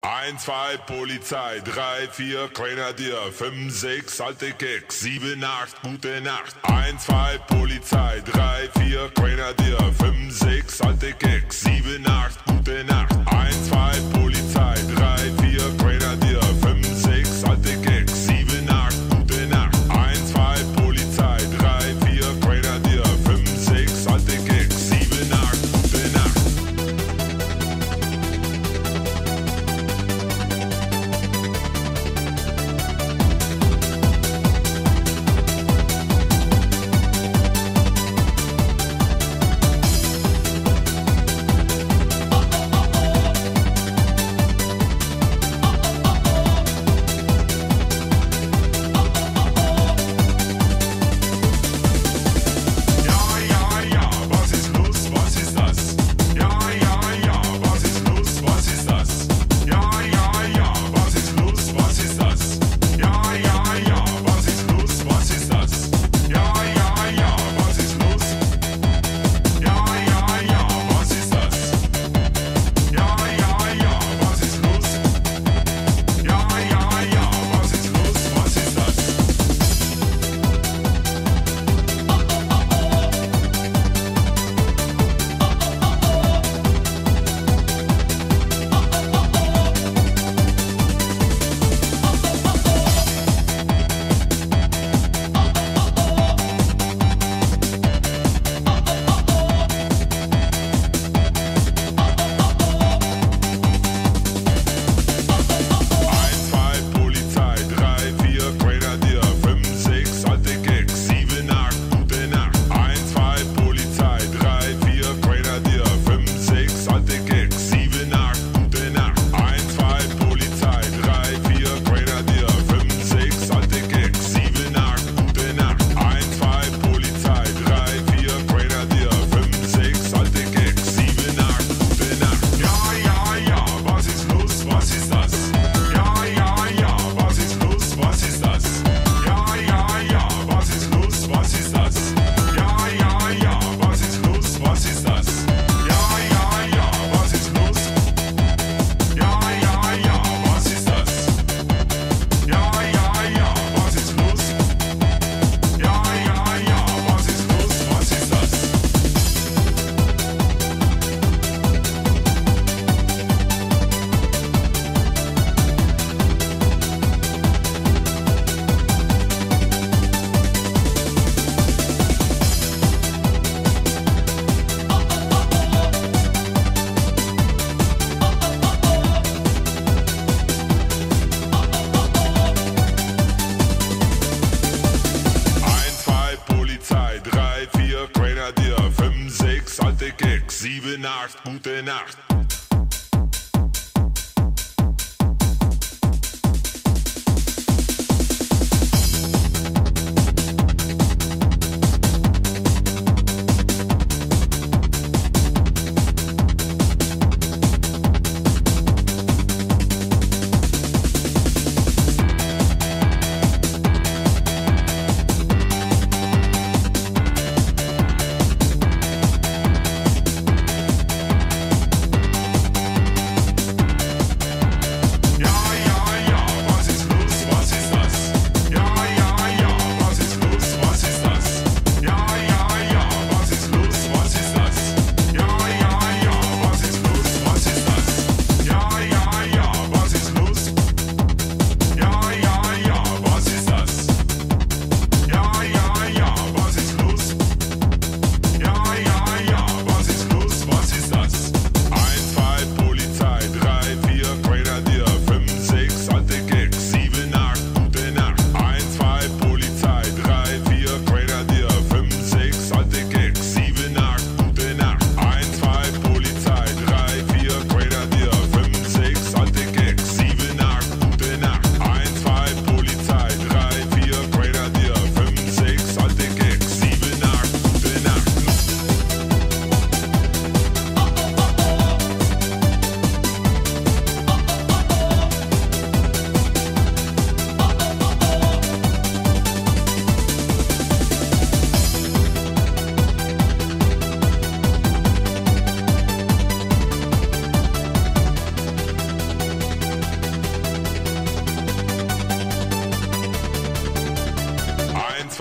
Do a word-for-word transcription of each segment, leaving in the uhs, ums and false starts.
Eins, zwei, Polizei, drei, vier, Grenadier, fünf, sechs, alte Keks, sieben, acht, gute Nacht. Eins, zwei, Polizei, drei, vier, Grenadier, fünf, sechs, alte Keks, sieben, acht, gute Nacht. Eins, zwei, Polizei, drei, vier, Grenadier, fünf, sechs, alte Keks, sieben, acht, gute Nacht. Eins, zwei, Polizei, drei, vier, Grenadier, fünf, sechs, alte Keks, sieben, acht, gute Nacht. Alte Keks, sieben, acht, gute Nacht.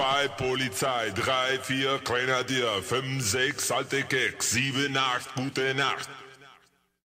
zwei Polizei, drei, vier Grenadier, fünf, sechs alte Keks, sieben, acht gute Nacht.